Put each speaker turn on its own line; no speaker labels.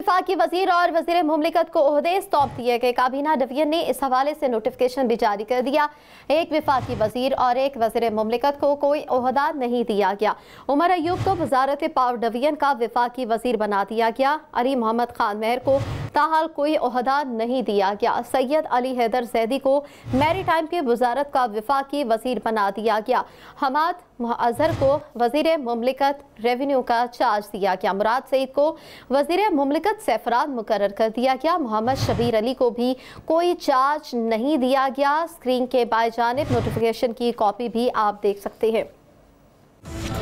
वफाकी वजीर और वजीर मुमलिकत को ओहदे सौंप दिए गए। काबीना डिवीजन ने इस हवाले से नोटिफिकेशन भी जारी कर दिया। एक वफाकी वजीर और एक वजीर मुमलिकत को कोई ओहदा नहीं दिया गया। उमर अयूब को वजारत पावर डिवीजन का वफाकी वजीर बना दिया गया। अली मोहम्मद खान मेहर को ताहाल कोई ओहदा नहीं दिया गया। सैयद अली हैदर जैदी को मैरीटाइम की वजारत का वफाकी वजीर बना दिया गया। हम्मद अजहर को वजीर मुमलिकत रेवेन्यू का चार्ज दिया गया। मुराद सईद को वजीर मुमलिकत सरफराज मुकर्रर कर दिया गया। मोहम्मद शबीर अली को भी कोई चार्ज नहीं दिया गया। स्क्रीन के बाएं जानिब नोटिफिकेशन की कॉपी भी आप देख सकते हैं।